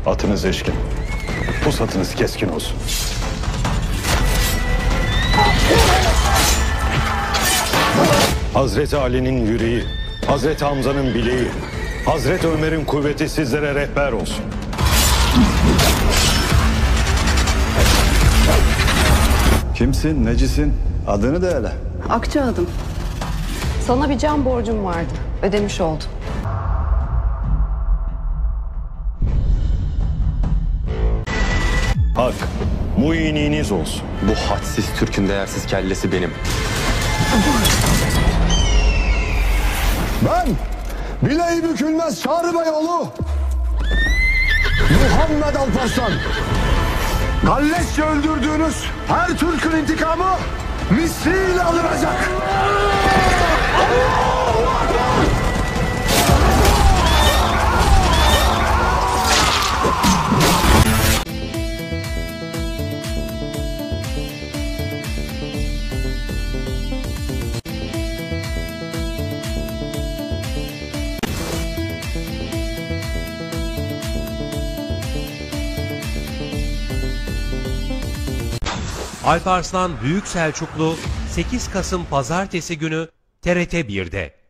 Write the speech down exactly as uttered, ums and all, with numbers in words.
Atınız eşkin, pusatınız keskin olsun. Hazreti Ali'nin yüreği, Hazreti Hamza'nın bileği, Hazreti Ömer'in kuvveti sizlere rehber olsun. Kimsin, necisin? Adını da hele. Akçaadım. Sana bir can borcum vardı. Ödemiş oldum. Hak, muininiz olsun. Bu hadsiz Türk'ün değersiz kellesi benim. Ben, bileği bükülmez Çağrı Beyoğlu, Muhammed Alparslan. Galleşçe öldürdüğünüz her Türk'ün intikamı misliyle alınacak. Alparslan Büyük Selçuklu sekiz Kasım Pazartesi günü T R T bir'de.